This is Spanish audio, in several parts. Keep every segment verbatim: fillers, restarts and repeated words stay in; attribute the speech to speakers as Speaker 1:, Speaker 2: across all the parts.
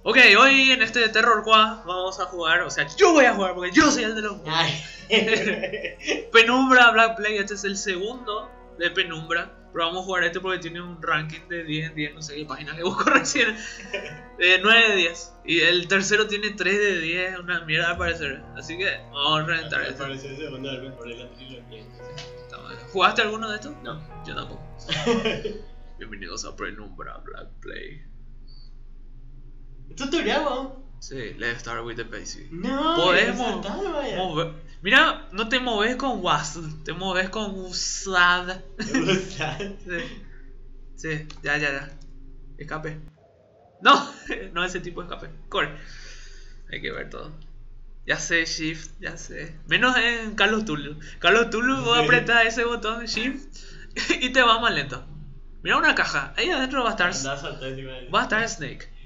Speaker 1: Ok, hoy en este Terror Quad vamos a jugar, o sea, yo voy a jugar porque yo soy el de los Penumbra Black Plague. Este es el segundo de Penumbra, pero vamos a jugar este porque tiene un ranking de diez en diez, no sé qué página que busco recién, de nueve de diez. Y el tercero tiene tres de diez, una mierda al parecer. Así que vamos a reventar
Speaker 2: Al
Speaker 1: este.
Speaker 2: parecer el segundo es el mejor de la trilogía.
Speaker 1: ¿Jugaste alguno de estos?
Speaker 2: No.
Speaker 1: Yo tampoco. Bienvenidos a Penumbra Black Plague.
Speaker 2: ¿Tutorial, vamos?
Speaker 1: Sí, let's start with the basic.
Speaker 2: No,
Speaker 1: podemos
Speaker 2: saltar, vaya.
Speaker 1: mover. Mira, no te moves con W A S D, te moves con U S A D. Sí. Sí, ya, ya, ya. Escape. No, no ese tipo de escape. Corre. Hay que ver todo. Ya sé, Shift, ya sé. Menos en Call of Duty. Call of Duty vos apretás ese botón Shift y te va más lento. Mira una caja. Ahí adentro va a estar.
Speaker 2: Andá a saltar encima de él.
Speaker 1: Va a estar Snake.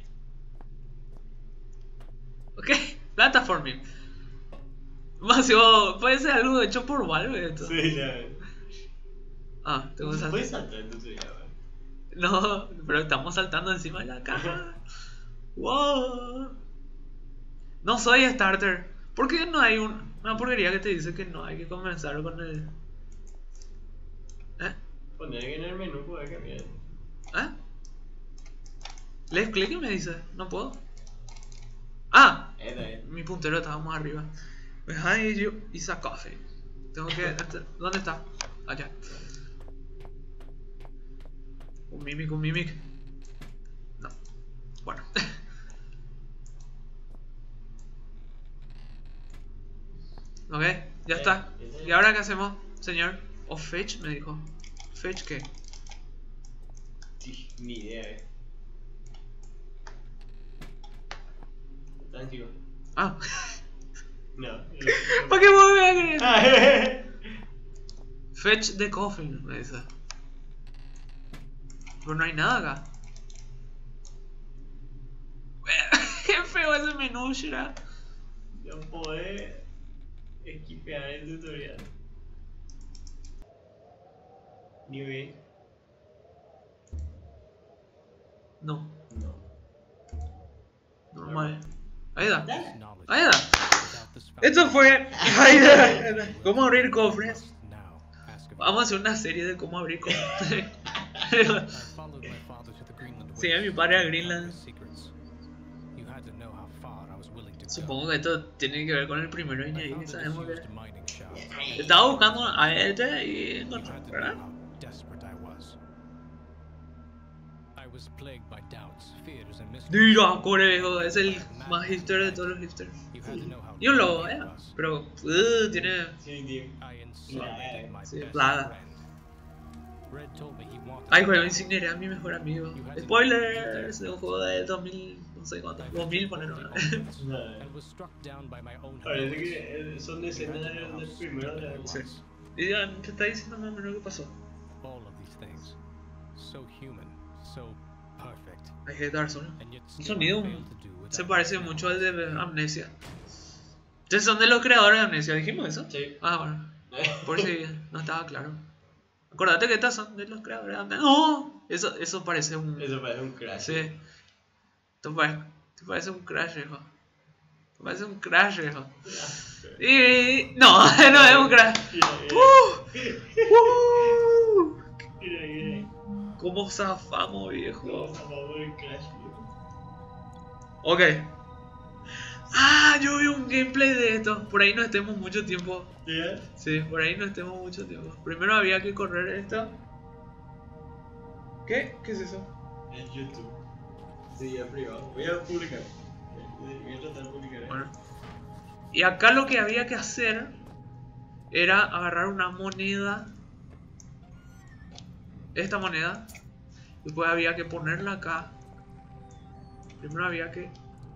Speaker 1: Ok, platforming. Más yo, puede ser algo hecho por Valve esto.
Speaker 2: Sí, ya ves.
Speaker 1: Ah, tengo que
Speaker 2: No
Speaker 1: saltar.
Speaker 2: puedes saltar en tutorial, vaya.
Speaker 1: No, pero estamos saltando encima de la caja. Wow. No soy starter. ¿Por qué no hay un, una porquería que te dice que no hay que comenzar con el... ¿Eh?
Speaker 2: Poner que en el menú puede cambiar.
Speaker 1: ¿Eh? ¿Les clic y me dice? No puedo. Ah,
Speaker 2: Esta es.
Speaker 1: mi puntero estaba más arriba. Behind you is a coffee. Tengo que... ¿Dónde está? Allá. Un mimic, un mimic. No. Bueno. Ok, ya está. ¿Y ahora qué hacemos, señor? ¿O fetch? Me dijo. ¿Fetch qué?
Speaker 2: Sí, ni idea, eh. ¿Están chicos?
Speaker 1: Ah.
Speaker 2: No.
Speaker 1: ¿Para qué me voy a creer?
Speaker 2: Ah,
Speaker 1: Fetch the coffin, me dice. Pero no hay nada acá. Qué feo ese menú, Shira.
Speaker 2: no podés esquipear el tutorial. Ni ve.
Speaker 1: No,
Speaker 2: No.
Speaker 1: normal. Ahí da.
Speaker 2: Dale.
Speaker 1: Ahí da. Esto fue. Ahí da. ¿Cómo abrir cofres? Vamos a hacer una serie de cómo abrir cofres. Sí, a mi padre a Greenland. Supongo que esto tiene que ver con el primero y ahí sabemos que... Estaba buscando a este y encontré, ¿verdad? Mira, Coreo, es el más hipster de todos los hipsters. Y un lobo, ¿eh? Pero uh, tiene...
Speaker 2: Sí, tío.
Speaker 1: Sí, plaga. Ay, juego incineré a mi mejor amigo. Spoilers de un juego de dos mil, no sé cuánto, dos mil poner una.
Speaker 2: Parece que eh, son escenas del del primero de la
Speaker 1: Sí. Y ya te está diciendo más o menos qué pasó. Hay que dar solo. El sonido se parece mucho al de Amnesia. Ustedes son de los creadores de Amnesia, ¿dijimos eso?
Speaker 2: Sí.
Speaker 1: Ah, bueno. Por si no estaba claro. Acordate que estas son de los creadores de Amnesia. ¡No! Eso, eso parece un...
Speaker 2: Eso parece un crash.
Speaker 1: Sí. Esto parece, esto parece un crash, viejo. Esto parece un crash, viejo. Y... No, no es un crash. ¡Uh! ¡Uh!
Speaker 2: Mira, mira.
Speaker 1: ¿Cómo zafamos, viejo?
Speaker 2: Vamos a favor el crash.
Speaker 1: Ok. Ah, yo vi un gameplay de esto. Por ahí no estemos mucho tiempo.
Speaker 2: ¿Ya?
Speaker 1: Sí, por ahí no estemos mucho tiempo. Primero había que correr esto. ¿Qué? ¿Qué es eso?
Speaker 2: En YouTube. Sí, ya privado. Voy a publicar. Voy a tratar de publicar.
Speaker 1: Bueno. Y acá lo que había que hacer era agarrar una moneda. Esta moneda. Después había que ponerla acá. Primero había que...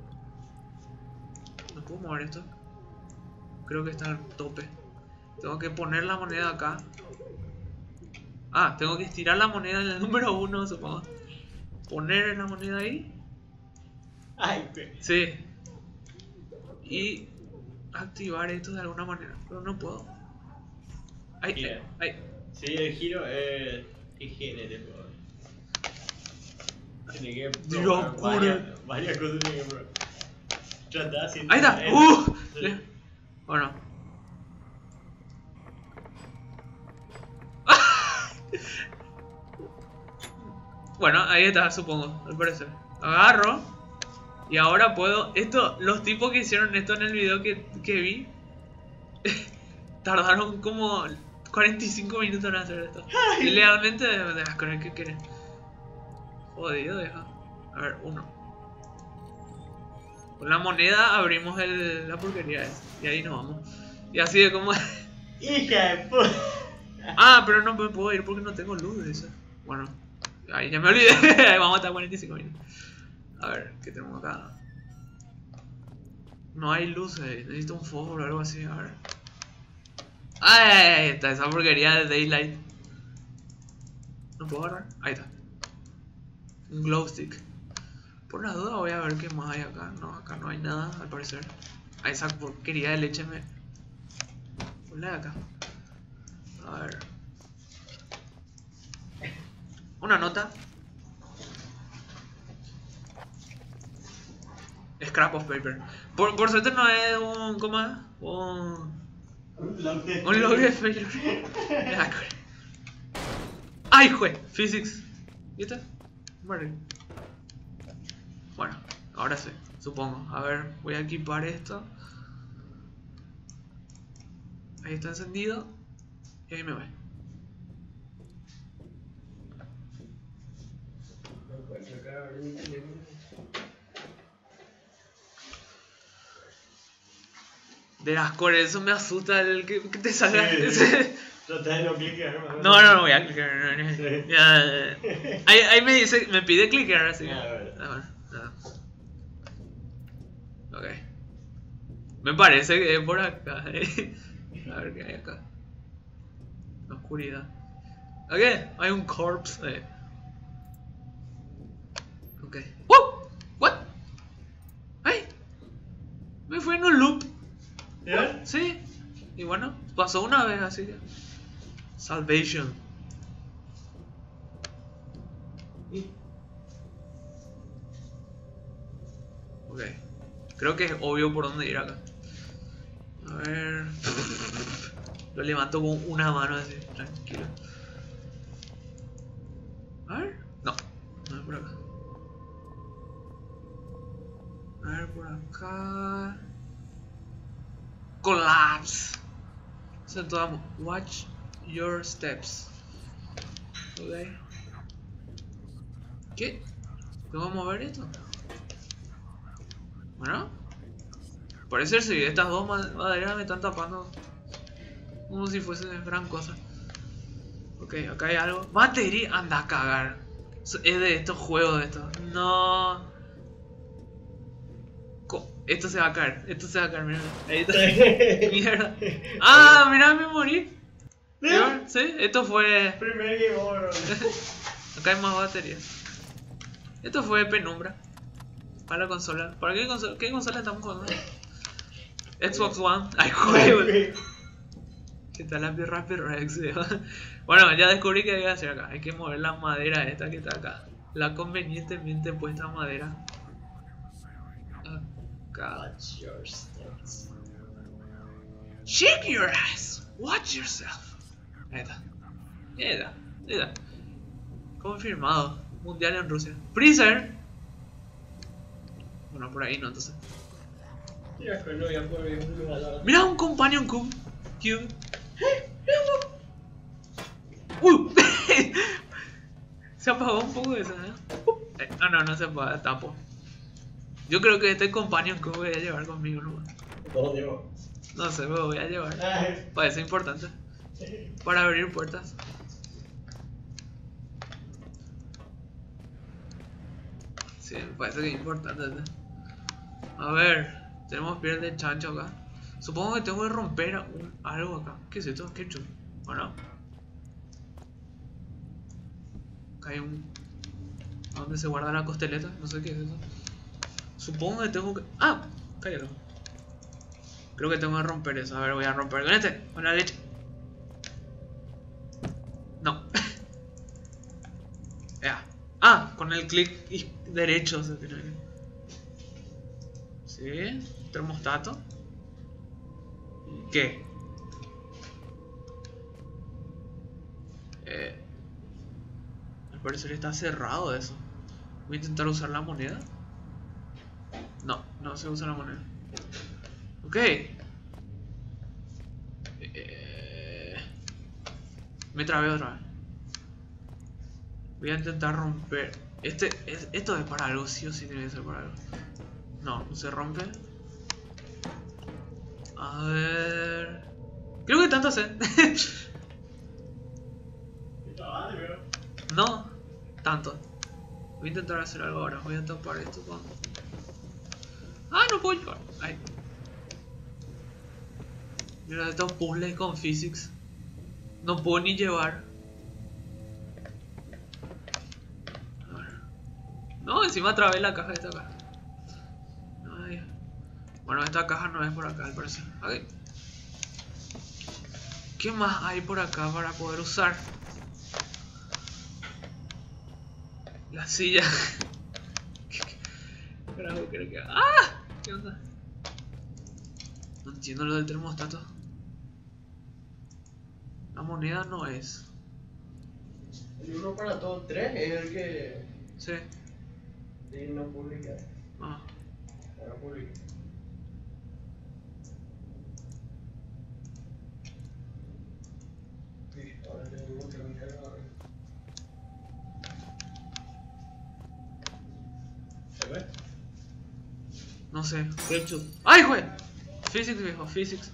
Speaker 1: ¿No puedo mover esto? Creo que está al tope. Tengo que poner la moneda acá. Ah, tengo que estirar la moneda en el número uno, supongo. Poner la moneda ahí.
Speaker 2: Ay, qué.
Speaker 1: Sí. Y activar esto de alguna manera. Pero no puedo. Ay,
Speaker 2: Mira.
Speaker 1: ay, ay.
Speaker 2: Sí, el giro es I G N, tipo. Tiene que
Speaker 1: Dios,
Speaker 2: probar varias, varias cosas. Tiene que probar. Tratar sin.
Speaker 1: Ahí está.
Speaker 2: Eh,
Speaker 1: ¡Uh!
Speaker 2: sí.
Speaker 1: Bueno. Bueno, ahí está, supongo, al parecer. Agarro. Y ahora puedo. Esto, los tipos que hicieron esto en el video que, que vi. Tardaron como cuarenta y cinco minutos en hacer esto. Y legalmente, con el que quieren. Jodido, deja. A ver, uno. Con la moneda abrimos el, la porquería esa. Y ahí nos vamos. Y así de como.
Speaker 2: Hija de puta.
Speaker 1: Ah, pero no me puedo ir porque no tengo luz de esa. Bueno, ahí ya me olvidé. Vamos a estar cuarenta y cinco minutos. A ver, ¿qué tenemos acá? No hay luces, necesito un fósforo o algo así, a ver. ¡Ay! Ahí está, esa porquería de Daylight. ¿No puedo agarrar? Ahí está. Un glow stick. Por la duda voy a ver qué más hay acá. No, acá no hay nada, al parecer. Ah, esa porquería de leche me... Ponla de acá. A ver. Una nota. Scrap of paper. Por, por suerte no es un... ¿Cómo es? Un...
Speaker 2: Un log de.
Speaker 1: Un log de failure. ¡Ay, jue! Physics. ¿Viste? Vale. Bueno, ahora sí, supongo. A ver, voy a equipar esto. Ahí está encendido. Y ahí me voy. De las cores, eso me asusta el que, que te salga.
Speaker 2: Sí. Trata de no clicar.
Speaker 1: No, no, no voy a clicar. No, no.
Speaker 2: Sí.
Speaker 1: Ya, ahí, ahí me dice, me pide clicar, así que.
Speaker 2: Ah, bueno.
Speaker 1: Ah, bueno, ah. Ok. Me parece que es por acá. eh. A ver qué hay acá. La oscuridad. Ok, hay un corpse. Eh. Ok. ¡Uh! ¿What? ¡Ay! Me fui en un loop.
Speaker 2: ¿Ya?
Speaker 1: Sí. Y bueno, pasó una vez así que. Salvation. Ok. Creo que es obvio por dónde ir acá. A ver. Lo levanto con una mano así, tranquilo. A ver. No, no es por acá. A ver, por acá. Collapse. Entonces, watch your steps. Ok. ¿Qué? ¿Tengo que mover esto? Bueno. Parece que sí, estas dos maderas me están tapando. Como si fuese gran cosa. Ok, acá hay algo. Batería. Anda a cagar. Es de estos juegos de estos. No. Esto se va a caer. Esto se va a caer, mira. Ahí está. Mierda. Ah, mira, me morí. ¿Sí? Esto fue.
Speaker 2: Primer game over.
Speaker 1: Acá hay más baterías. Esto fue penumbra. Para la consola. ¿Para qué consola? ¿Qué consola estamos jugando? Xbox One. Ay, juego. ¿Qué tal la birra Rex? Bueno, ya descubrí que hay que hacer acá. Hay que mover la madera esta que está acá. La convenientemente puesta madera. Acá.
Speaker 2: Watch your steps.
Speaker 1: Shake your ass. Watch yourself. Ahí está. Ahí está. Ahí está. Confirmado. Mundial en Rusia. Freezer. Bueno, por ahí no, entonces.
Speaker 2: Mira, pero no voy a poder ver un lugar.
Speaker 1: Mira un companion cube. Cube. ¡Uh! Se apagó un poco eso, ¿eh? No, no, no se apaga, tapo. Yo creo que este companion cube voy a llevar conmigo, ¿no?
Speaker 2: Todo llevo.
Speaker 1: No sé, me voy a llevar.
Speaker 2: Ay.
Speaker 1: Parece importante. Para abrir puertas. Sí, me parece que es importante. ¿Eh? A ver, tenemos piel de chancho acá. Supongo que tengo que romper un, algo acá. ¿Qué es esto? ¿Qué chulo? ¿O no? Acá hay un... ¿Dónde se guarda la costeleta? No sé qué es eso. Supongo que tengo que... ¡Ah! Cállalo. Creo que tengo que romper eso. A ver, voy a romper con este. Con la leche. No. Ya. Ah, con el clic y- derecho se tiene que... Sí, termostato. ¿Qué? Eh, al parecer está cerrado eso. Voy a intentar usar la moneda. No, no se usa la moneda. Ok. Eh, me trabé otra vez. Voy a intentar romper. Este, es- esto es para algo, sí o sí tiene que ser para algo. No, no se rompe. A ver. Creo que tanto sé. No, tanto. Voy a intentar hacer algo ahora. Voy a tapar esto con. Ah, no puedo llevar. Ay. Mira, estos puzzles con physics. No puedo ni llevar. A ver. No, encima trabé la caja de esta caja. Ay. Bueno, esta caja no es por acá, al parecer. Ok. ¿Qué más hay por acá para poder usar? La silla. ¿Qué carajo creo que.? ¡Ah! ¿Qué onda? No entiendo lo del termostato. La moneda no es.
Speaker 2: El uno para todos tres es el que.
Speaker 1: Sí.
Speaker 2: Sí, no publica.
Speaker 1: Ah.
Speaker 2: Ahora publica. Sí, ahora tengo que mirar ahora. ¿Se ve?
Speaker 1: No sé. Ketchup. ¡Ay, güey! Physics, viejo, physics.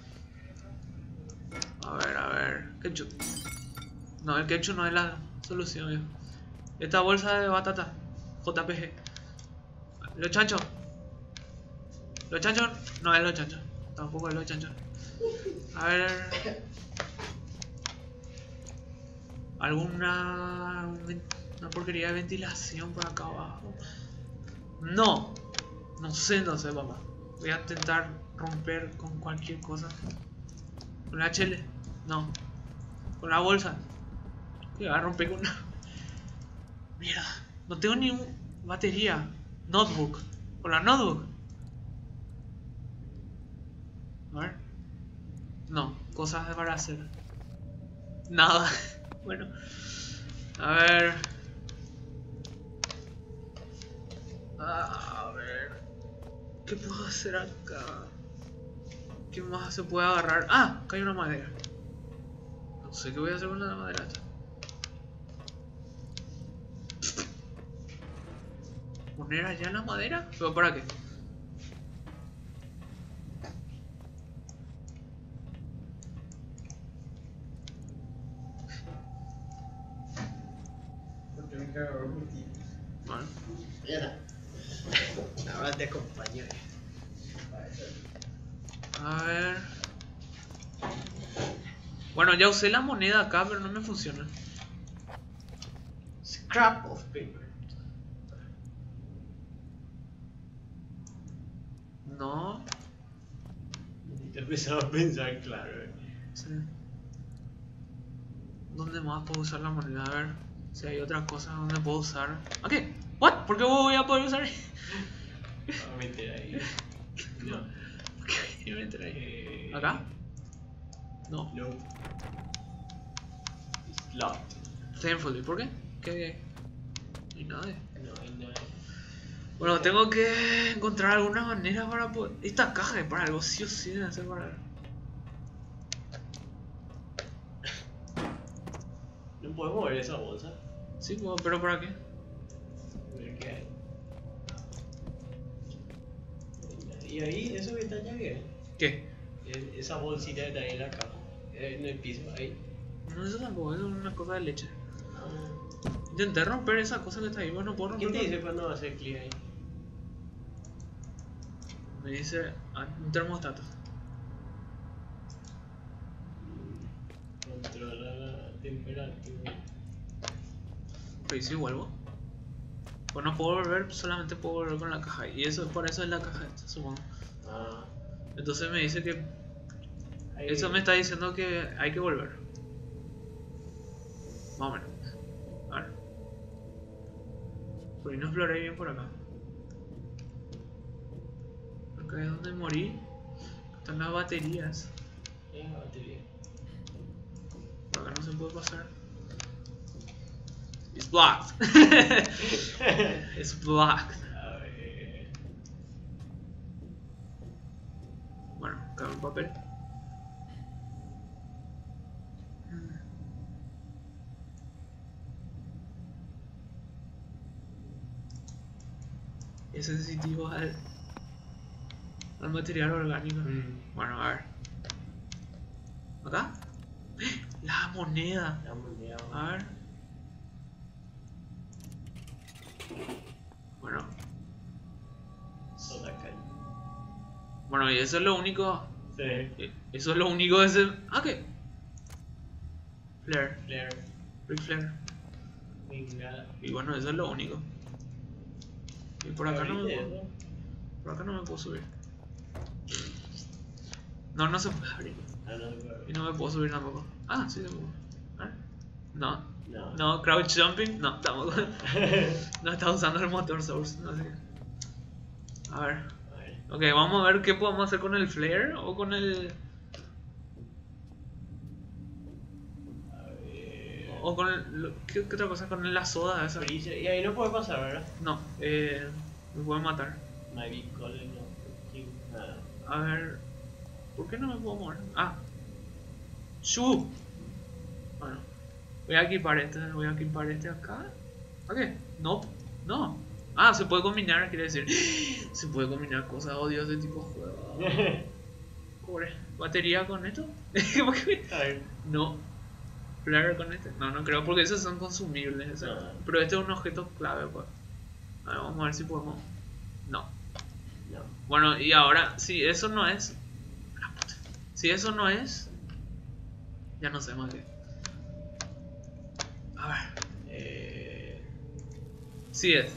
Speaker 1: A ver, a ver. Ketchup. No, el ketchup no es la solución, viejo. Esta bolsa de batata. J P G. Los chanchos. Los chanchos. No es los chanchos. Tampoco es los chanchos. A ver. ¿Alguna. Una porquería de ventilación por acá abajo? No. No sé, no sé, papá. Voy a intentar romper con cualquier cosa. ¿Con la chele? No. ¿Con la bolsa? ¿Qué va a romper con una? Mira, no tengo ni un batería. Notebook. ¿Con la notebook? A ver. No, cosas para hacer. Nada. Bueno. A ver. A ver. ¿Qué puedo hacer acá? ¿Qué más se puede agarrar? Ah, acá hay una madera. No sé qué voy a hacer con la madera. ¿Poner allá la madera? ¿Pero para qué?
Speaker 2: Porque me cago en ti.
Speaker 1: Bueno.
Speaker 2: Ya está. Ahora te acompaño.
Speaker 1: A ver. Bueno, ya usé la moneda acá, pero no me funciona.
Speaker 2: Scrap of paper.
Speaker 1: No.
Speaker 2: Te empezaba a pensar, claro.
Speaker 1: Sí. ¿Dónde más puedo usar la moneda? A ver si hay otras cosas donde puedo usar. Ok. ¿What? ¿Por qué voy a poder usar?
Speaker 2: Vamos a meter ahí. No.
Speaker 1: ¿Por qué voy a meter ahí?
Speaker 2: Eh,
Speaker 1: ¿Acá? No.
Speaker 2: No. It's locked.
Speaker 1: Thankfully. ¿Por qué? ¿Qué? No hay nada.
Speaker 2: No hay nada.
Speaker 1: Bueno, tengo que encontrar alguna manera para poder... Esta caja es para algo, sí o sí debe ser para algo.
Speaker 2: No podemos mover esa bolsa.
Speaker 1: Sí, puedo, pero ¿para qué?
Speaker 2: A ver qué hay. Y ahí, eso que está allá, ¿qué?
Speaker 1: ¿Qué?
Speaker 2: Es- Esa bolsita que está ahí en la caja. En el piso, ahí.
Speaker 1: No, eso tampoco, eso es una cosa de leche.
Speaker 2: Ah.
Speaker 1: Intenté romper esa cosa que está ahí, bueno, no puedo romper.
Speaker 2: ¿Quién te dice cuándo va a hacer clic ahí?
Speaker 1: Me dice ah, un termostato.
Speaker 2: Controla la temperatura.
Speaker 1: Pero ¿y si vuelvo? Pues no puedo volver, solamente puedo volver con la caja. Y eso, por eso es la caja esta, supongo.
Speaker 2: Ah.
Speaker 1: Entonces me dice que...
Speaker 2: Ahí.
Speaker 1: Eso me está diciendo que hay que volver. Más o menos. A ver. Por ahí no exploré bien por acá. Acá es donde morí. Están las baterías.
Speaker 2: Es la batería.
Speaker 1: Por acá no se puede pasar. It's blocked. It's blocked.
Speaker 2: A ver.
Speaker 1: Bueno, acá hay un papel. Es sensitivo al, al material orgánico.
Speaker 2: Mm.
Speaker 1: Bueno, a ver. ¿Acá? La moneda.
Speaker 2: La moneda.
Speaker 1: A ver. Bueno.
Speaker 2: Soda Cal.
Speaker 1: Bueno, y eso es lo único.
Speaker 2: Sí.
Speaker 1: Eso es lo único de ese. Ah, ¿qué? Flare.
Speaker 2: Flare.
Speaker 1: Ric Flair.
Speaker 2: Venga.
Speaker 1: Y bueno, eso es lo único. Y por acá no me
Speaker 2: ¿Abriste
Speaker 1: puedo,
Speaker 2: eso?
Speaker 1: por acá no me puedo subir. No, no se puede abrir.
Speaker 2: Ah, no, no.
Speaker 1: Y no me puedo subir tampoco. Ah, sí se puede. A ver. No.
Speaker 2: No.
Speaker 1: No, crouch jumping. No, tampoco. No está usando el motor source. No sé qué. A ver.
Speaker 2: A ver.
Speaker 1: Ok, vamos a ver qué podemos hacer con el flare o con el.
Speaker 2: A ver.
Speaker 1: O con el. lo- ¿Qué, qué otra cosa? Con la soda esa.
Speaker 2: Freezer. Y ahí no puede pasar, ¿verdad?
Speaker 1: No, eh. Me puede matar.
Speaker 2: Maybe Colin, no. King, nada.
Speaker 1: A ver. ¿Por qué no me puedo mover? Ah. ¡Shu! Bueno. Voy a equipar este. Voy a equipar este acá. ¿A qué? No. No. Ah, se puede combinar, quiere decir. Se puede combinar cosas. Oh Dios, de tipo juego. Pobre. ¿Batería con esto? ¿Por qué?
Speaker 2: A ver.
Speaker 1: No. ¿Flare con este? No, no creo, porque esos son consumibles. O sea,
Speaker 2: No.
Speaker 1: pero este es un objeto clave, pues. A ver, vamos a ver si podemos. No.
Speaker 2: No.
Speaker 1: Bueno, y ahora, si eso no es. La puta. Si eso no es. Ya no sé más qué. A ver.
Speaker 2: Eh.
Speaker 1: Sí es.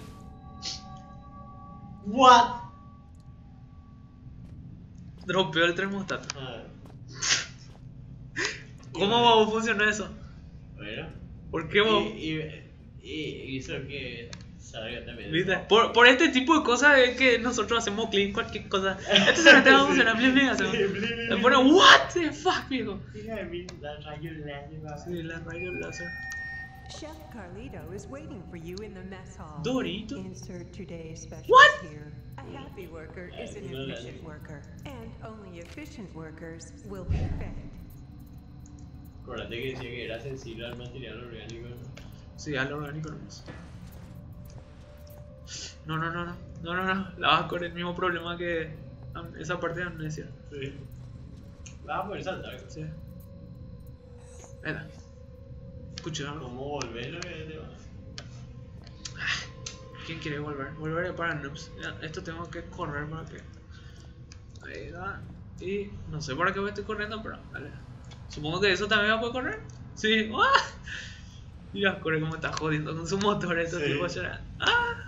Speaker 2: What?
Speaker 1: Dropeó el termostato.
Speaker 2: Ah.
Speaker 1: ¿Cómo va a funcionar eso?
Speaker 2: Bueno.
Speaker 1: ¿Por qué vos?
Speaker 2: Y, y, y hizo que salga también.
Speaker 1: ¿Viste? Por, por este tipo de cosas es que nosotros hacemos clean cualquier cosa. Esto se me va a funcionar, blin blin hacemos. Le pone, what the fuck, viejo.
Speaker 2: Hija de mí, la rayo láser va.
Speaker 1: Sí, la rayos láser.
Speaker 3: Chef Carlito is waiting for you in the mess hall.
Speaker 1: Dorito.
Speaker 3: Insert today's special
Speaker 1: What?
Speaker 3: here. A happy worker is an
Speaker 2: No, no,
Speaker 3: efficient
Speaker 2: no.
Speaker 3: worker, and only efficient workers will be fed.
Speaker 2: Acuérdate que decía que era sensible al material orgánico.
Speaker 1: Sí, al orgánico nomás. No, no, no, no. No, no, no. La vas a correr el mismo problema que am- esa parte de amnesia.
Speaker 2: Sí. Vas a poder saltar.
Speaker 1: Sí. Venga. Escucha, ¿no?
Speaker 2: ¿Cómo volverlo? Que te va.
Speaker 1: ¿Quién quiere volver? Volver para noobs. Ya, esto tengo que correr para que. Ahí va. Y no sé para qué me estoy corriendo, pero vale. Supongo que eso también va a poder correr. Sí. ¡Ah! Mira, corre como está jodiendo con su motor estos
Speaker 2: Sí.
Speaker 1: tipos ya. ¡Ah!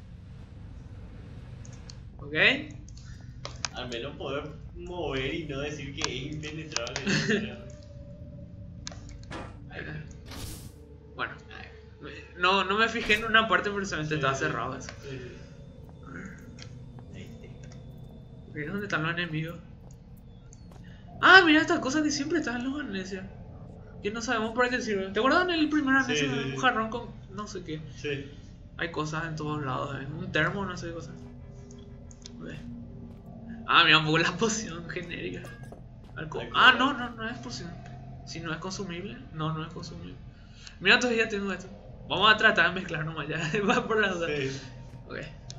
Speaker 1: Ok.
Speaker 2: Al menos poder mover y no decir que es impenetrable.
Speaker 1: Bueno. No, no me fijé en una parte, pero solamente estaba cerrado eso.
Speaker 2: Sí, sí. Ahí está.
Speaker 1: ¿Y dónde están los enemigos? Ah, mira estas cosas que siempre están en los amnesias. Que no sabemos para qué sirven. ¿Te acuerdas en el primer amnesia?
Speaker 2: Sí, sí, sí.
Speaker 1: Un jarrón con no sé qué.
Speaker 2: Sí.
Speaker 1: Hay cosas en todos lados. ¿Eh? Un termo, no sé qué cosas. Ok. Ah, mira un poco la poción genérica. Alcohol. Ah, no, no, no es poción. Si no es consumible, no, no es consumible. Mira, todavía tengo esto. Vamos a tratar de mezclar nomás ya. Va por la duda.
Speaker 2: Sí.
Speaker 1: Ok.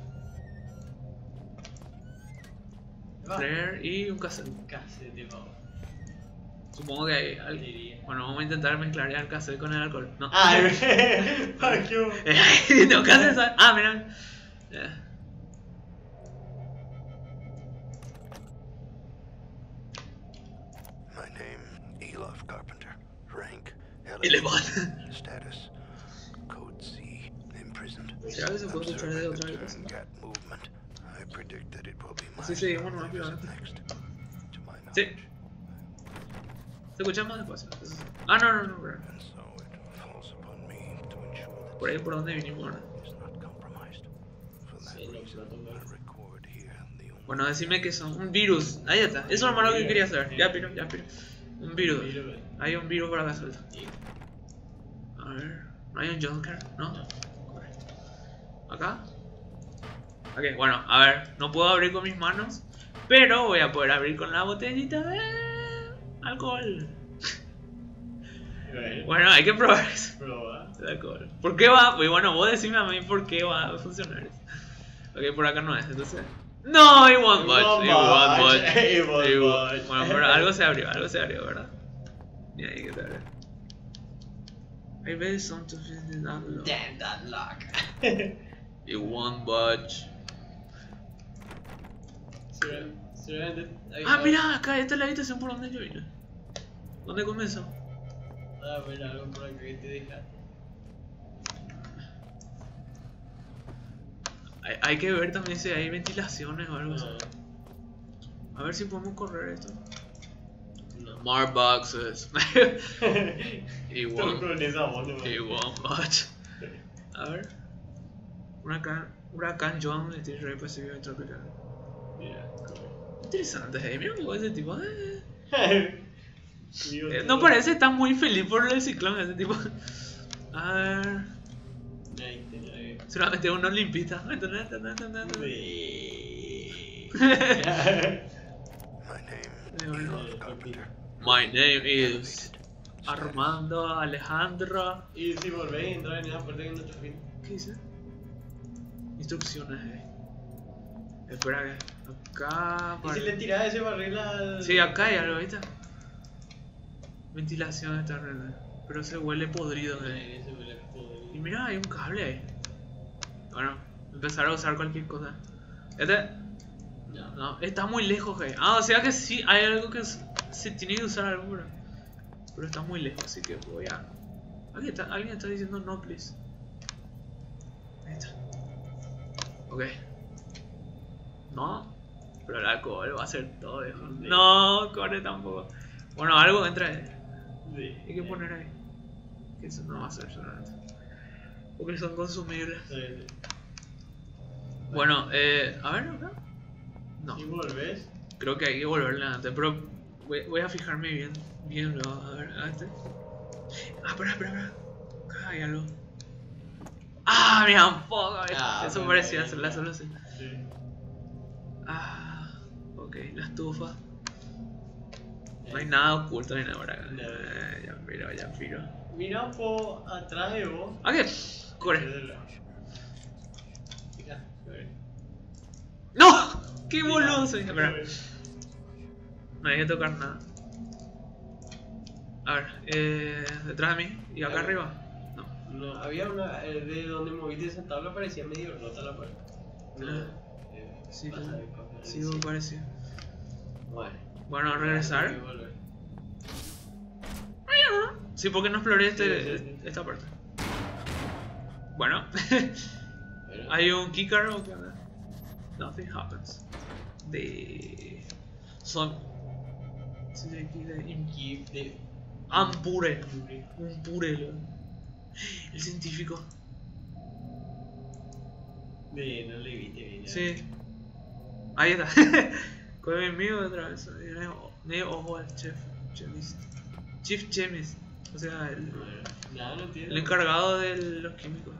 Speaker 1: Flare y un cassette.
Speaker 2: Casi, tipo.
Speaker 1: Supongo que hay al-
Speaker 2: Diría.
Speaker 1: Bueno, vamos a intentar mezclar ya el cassette con el alcohol. No.
Speaker 2: Ah, fuck you.
Speaker 1: Tengo que hacer eso. Ah, mira. Ya.
Speaker 4: My name, Elof Carpenter. Rank,
Speaker 1: Elevado.
Speaker 4: Status, Code C. Imprisoned.
Speaker 1: Sí, a veces puedo escuchar de otra
Speaker 4: Observing the
Speaker 1: cosa.
Speaker 4: turn gat movement. I predict that it will be my
Speaker 1: Así seguimos
Speaker 4: job
Speaker 1: nomás,
Speaker 4: that is
Speaker 1: pero-
Speaker 4: next. To my
Speaker 1: Sí.
Speaker 4: knowledge.
Speaker 1: Se escucha más despacio. Eso sí. Ah, no, no, no. Pero
Speaker 4: And so it falls upon me to ensure that
Speaker 1: por ahí por donde vinimos ahora.
Speaker 4: is not compromised. record here the only
Speaker 1: Bueno, decime que son un virus. Ahí está. Eso es lo malo que quería saber. Ya, piro, ya, piro. Un virus. Hay un virus por acá suelto. A ver. ¿No hay un Junker? ¿No? ¿Acá? Ok, bueno, a ver. No puedo abrir con mis manos. Pero voy a poder abrir con la botellita de alcohol. Bueno, hay que probar eso.
Speaker 2: Proba.
Speaker 1: De alcohol. ¿Por qué va? Pues bueno, vos decime a mí por qué va a funcionar eso. Ok, por acá no es, entonces. No, it won't budge. It won't budge.
Speaker 2: It won't
Speaker 1: It won't-
Speaker 2: budge.
Speaker 1: Bueno, pero algo se abrió, algo se abrió, ¿verdad? Mira ahí que se abrió. I bet something is not low.
Speaker 2: Damn that lock.
Speaker 1: It won't budge.
Speaker 2: Seguramente-
Speaker 1: Ah, mira, acá esta es la habitación por donde yo vine. ¿Dónde comenzó?
Speaker 2: A ver, algo por acá que te deja.
Speaker 1: Hay, hay que ver también si hay ventilaciones o algo así.
Speaker 2: No.
Speaker 1: A ver si podemos correr esto.
Speaker 2: No.
Speaker 1: More boxes. It
Speaker 2: Todo
Speaker 1: won't,
Speaker 2: con esa voz, no.
Speaker 1: it won't budge. A ver. Huracán, huracán John, estoy re pasivo de tropical.
Speaker 2: Mira.
Speaker 1: Interesante, eh. Mira cómo ese tipo. Eh.
Speaker 2: Dios,
Speaker 1: Eh, no parece estar muy feliz por el ciclón ese tipo. A ver.
Speaker 2: Ahí te la veo.
Speaker 1: Solamente uno limpita.
Speaker 2: Sí.
Speaker 4: My name,
Speaker 1: Eh, bueno.
Speaker 4: Elon Carpenter.
Speaker 1: My name is
Speaker 4: Elevated.
Speaker 1: Armando Alejandro.
Speaker 2: Y si volvés a entrar en esa puerta que no te fin.
Speaker 1: ¿Qué dice? Instrucciones, eh. Espera que. Acá.
Speaker 2: ¿Y
Speaker 1: para-
Speaker 2: si le tirás ese barril al.
Speaker 1: Sí, acá hay algo, ¿viste? Ventilación está rara. Pero se huele podrido, eh.
Speaker 2: Ay, ese huele a podrido.
Speaker 1: Y mira, hay un cable ahí. Bueno, empezar a usar cualquier cosa. Este.
Speaker 2: No.
Speaker 1: No, está muy lejos, eh. Ah, o sea que sí, hay algo que s- se tiene que usar algo, pero, pero está muy lejos, así que voy a. Alguien está, alguien está diciendo no, please. Ahí está. Ok. No, pero el alcohol va a ser todo, viejo. No, corre tampoco. Bueno, algo entra ahí.
Speaker 2: Sí.
Speaker 1: Hay que poner ahí. Que eso no va a ser solamente. Porque son consumibles.
Speaker 2: Sí, sí.
Speaker 1: Bueno, eh. A ver, acá. No.
Speaker 2: Si volvés.
Speaker 1: Creo que hay que volverle antes, pero voy, voy a fijarme bien, bien luego, a ver, a este. Ah, espera, espera, espera. Acá hay algo. Ah, mira, un poco,
Speaker 2: Ah,
Speaker 1: eso
Speaker 2: bueno,
Speaker 1: parecía
Speaker 2: bien,
Speaker 1: ser la
Speaker 2: bien.
Speaker 1: solución.
Speaker 2: Sí.
Speaker 1: Ah, ok, la estufa. No hay nada oculto ni nada por acá.
Speaker 2: No.
Speaker 1: Eh, ya miro, ya miro.
Speaker 2: Mira un poco atrás de vos.
Speaker 1: Ok, corre.
Speaker 2: Mira, corre.
Speaker 1: ¡No! ¡Qué
Speaker 2: Mira,
Speaker 1: boludo soy! Espera,
Speaker 2: corre.
Speaker 1: no hay que tocar nada. A ver, eh, detrás de mí y acá
Speaker 2: A ver.
Speaker 1: arriba. No.
Speaker 2: No, había una. eh, de donde moviste esa tabla parecía medio rota la puerta. No.
Speaker 1: Ah.
Speaker 2: eh,
Speaker 1: Sí,
Speaker 2: pasa
Speaker 1: como-
Speaker 2: de cosas
Speaker 1: sí,
Speaker 2: así.
Speaker 1: me pareció.
Speaker 2: Bueno.
Speaker 1: Bueno, regresar.
Speaker 2: Hay que volver.
Speaker 1: Sí, porque no exploré este,
Speaker 2: Sí, sí, sí.
Speaker 1: esta parte. Bueno,
Speaker 2: Bueno.
Speaker 1: hay un keycard o qué onda? Nothing happens. De. Son. Sí, de aquí de. im-
Speaker 2: Keep the.
Speaker 1: Ampure. Un pure. lo- El científico.
Speaker 2: De, no le viste bien.
Speaker 1: Sí. Ahí está. Con el mío otra vez. Medio ojo al chef. Chemist. Chief Chemist. O sea, el,
Speaker 2: Bueno, nada, no entiendo.
Speaker 1: el encargado de los químicos.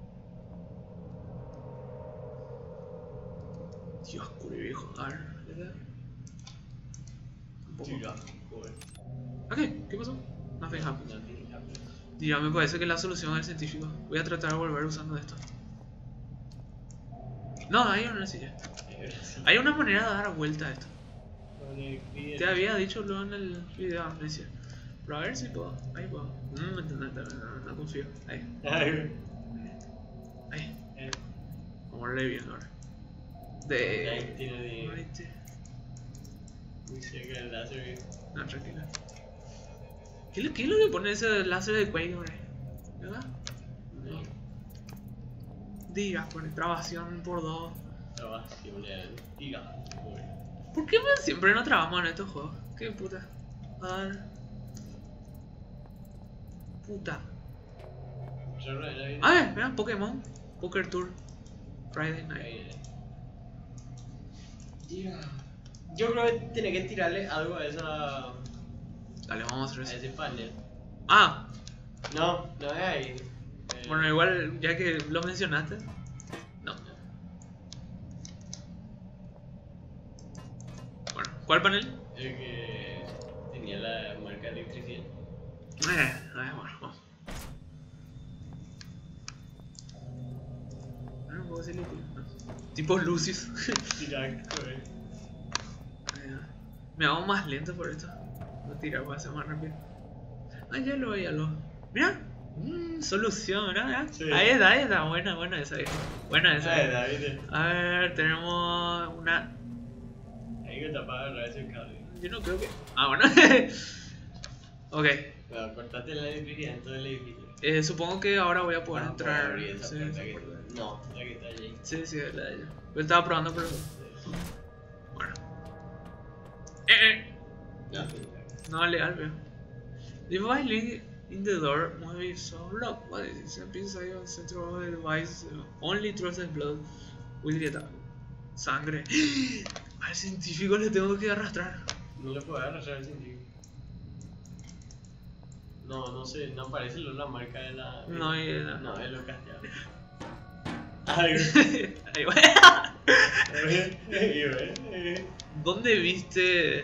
Speaker 1: Dios, cure viejo. A ver, ¿verdad? Tampoco.
Speaker 2: Tira, joder.
Speaker 1: Ok, ¿qué pasó? Nothing happened.
Speaker 2: Nothing happened.
Speaker 1: Dirá, me parece que es la solución del científico. Voy a tratar de volver usando esto. No, hay una silla.
Speaker 2: Ahora sí.
Speaker 1: Hay una manera de dar vuelta a esto.
Speaker 2: Con el cliente.
Speaker 1: Te había dicho luego en el video de amnesia. Pero a ver si puedo. Ahí puedo. Mm, no, no, no, no, no confío. Ahí.
Speaker 2: Ay,
Speaker 1: Ahí.
Speaker 2: eh,
Speaker 1: Vamos a leer bien ahora.
Speaker 2: ahí
Speaker 1: De.
Speaker 2: tiene de.
Speaker 1: veinte.
Speaker 2: Muy cerca del láser. eh.
Speaker 1: No, tranquila. ¿Qué es lo, qué es lo que pone ese láser de Quake, hombre? ¿Verdad?
Speaker 2: No.
Speaker 1: Diga, pone trabación por dos.
Speaker 2: Trabación, eh. Tira, joder.
Speaker 1: ¿Por qué pues, siempre no trabajamos en estos juegos? ¿Qué puta? A ver. Puta.
Speaker 2: Cerra la vida.
Speaker 1: A ver, vean, Pokémon. Poker Tour. Friday Night.
Speaker 2: Ahí. Tira. Yo creo que tiene que tirarle algo a esa.
Speaker 1: Dale, vamos a hacer
Speaker 2: a
Speaker 1: eso.
Speaker 2: ese panel.
Speaker 1: Ah,
Speaker 2: No, no es ahí. Eh,
Speaker 1: bueno, igual ya que lo mencionaste. No. Bueno, ¿cuál panel?
Speaker 2: El que tenía la marca de electricidad.
Speaker 1: Eh, eh, bueno, vamos. Ah, no puedo decirle que- tipo Lucius.
Speaker 2: Tira, joder.
Speaker 1: Me hago más lento por esto. Voy a tirar, voy a hacer más rápido. Ah, ya lo ya lo. Mira, mm, solución, ¿verdad? ¿Verdad?
Speaker 2: Sí.
Speaker 1: Ahí está, ahí está, buena, buena esa. vieja. Buena esa.
Speaker 2: Ahí está, ¿viste?
Speaker 1: A ver, tenemos una.
Speaker 2: Ahí que tapaba el ese cable.
Speaker 1: Yo no creo que. Ah, bueno. Ok.
Speaker 2: Bueno, cortaste la electricidad en todo el edificio.
Speaker 1: Eh, supongo que ahora voy a poder
Speaker 2: Ah,
Speaker 1: entrar.
Speaker 2: por abrir esa
Speaker 1: Sí,
Speaker 2: puerta
Speaker 1: esa
Speaker 2: que-
Speaker 1: puerta.
Speaker 2: No, la que está allí.
Speaker 1: Sí, sí, es la de ella. Yo estaba probando, pero. Bueno. Eh, eh.
Speaker 2: No,
Speaker 1: No, legal, veo. Device link in the door must be so locked. What is it? Inside of central of the device, uh, only trusted blood will get out. Sangre. Al científico le tengo que arrastrar.
Speaker 2: no le puedo arrastrar el sentido. No, no sé, no aparece la marca de la.
Speaker 1: No, y era-
Speaker 2: No, es lo casteado. Ay,
Speaker 1: Ahí va.
Speaker 2: güey.
Speaker 1: ¿Dónde viste?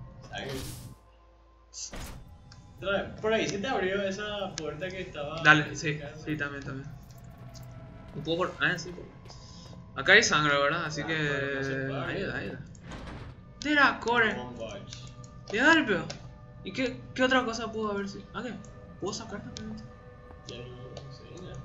Speaker 2: Por ahí se te abrió esa puerta que estaba.
Speaker 1: Dale, sí, sí, también, también. Un poco por. Ah, sí, por. Acá hay sangre, ¿verdad? Así
Speaker 2: Ah,
Speaker 1: que.
Speaker 2: bueno, no se puede
Speaker 1: Ahí
Speaker 2: abrir.
Speaker 1: está, ahí está. Tira, corre.
Speaker 2: One watch.
Speaker 1: Y dale, pero. ¿Y qué, qué otra cosa pudo haber sido? Ah, ¿qué? ¿Puedo sacar también?
Speaker 2: Ya no sé nada.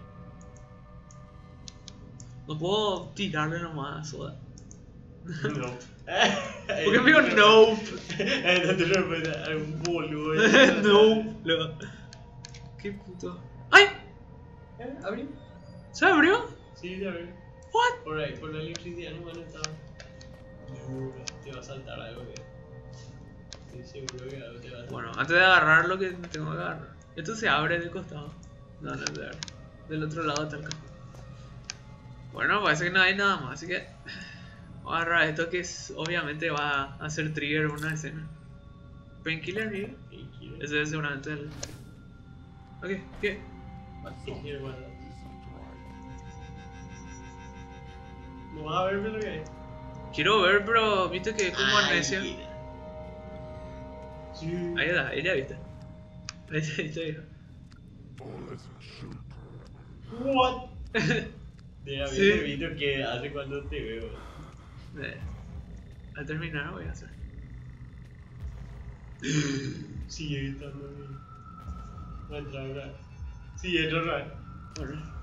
Speaker 1: No puedo tirarle nomás a Soda.
Speaker 2: No.
Speaker 1: ¿Por qué me digo no?
Speaker 2: No te respetas, algún boludo.
Speaker 1: No. Lo- ¿Qué puto? ¡Ay!
Speaker 2: ¿Eh? ¿Abrí?
Speaker 1: ¿Se abrió?
Speaker 2: Sí, se abrió.
Speaker 1: ¿What?
Speaker 2: Por ahí, por la electricidad no van a estar. Seguro, te va a saltar algo que. Estoy seguro que algo te va a saltar.
Speaker 1: Bueno, antes de agarrar lo que tengo que agarrar. Esto se abre del costado. No, no se abre. Del otro lado está el campo. Bueno, parece que no hay nada más, así que. Voy a agarrar esto que es, obviamente va a hacer trigger una escena. Painkiller here.
Speaker 2: Tranquilo.
Speaker 1: Ese es seguramente el. Ok, ¿qué?
Speaker 2: Tranquilo, guarda. No vas a ver lo que hay.
Speaker 1: Quiero ver, pero viste que como
Speaker 2: Ay,
Speaker 1: amnesia.
Speaker 2: Sí.
Speaker 1: Ahí está, ahí ya viste. Ahí está, ahí está, hijo.
Speaker 2: What? Mira,
Speaker 1: Sí.
Speaker 2: viste, viste que hace cuando te veo.
Speaker 1: Eh, Al terminar voy a hacer.
Speaker 2: Sigue gritando. Va a entrar ahora. Sí, entra ahora.
Speaker 1: Bueno,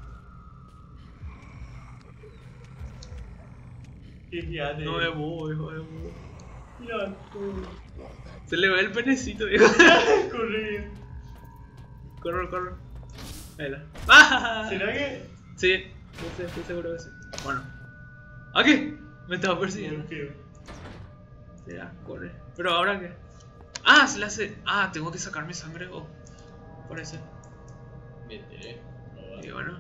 Speaker 2: Qué gigante.
Speaker 1: no es bobo, hijo, es bobo.
Speaker 2: Mira, corre.
Speaker 1: Se le ve el penecito, hijo.
Speaker 2: Corre.
Speaker 1: Corre, corre. Ahí está. ¡Ah!
Speaker 2: ¿Será que.?
Speaker 1: Sí, sí, sí, estoy seguro que sí. Bueno. Aquí. Me estaba persiguiendo.
Speaker 2: No creo.
Speaker 1: Ya, corre. Pero ahora qué. Ah, se le hace. Ah, tengo que sacar mi sangre. Oh, parece.
Speaker 2: Me enteré. No va.
Speaker 1: Y bueno.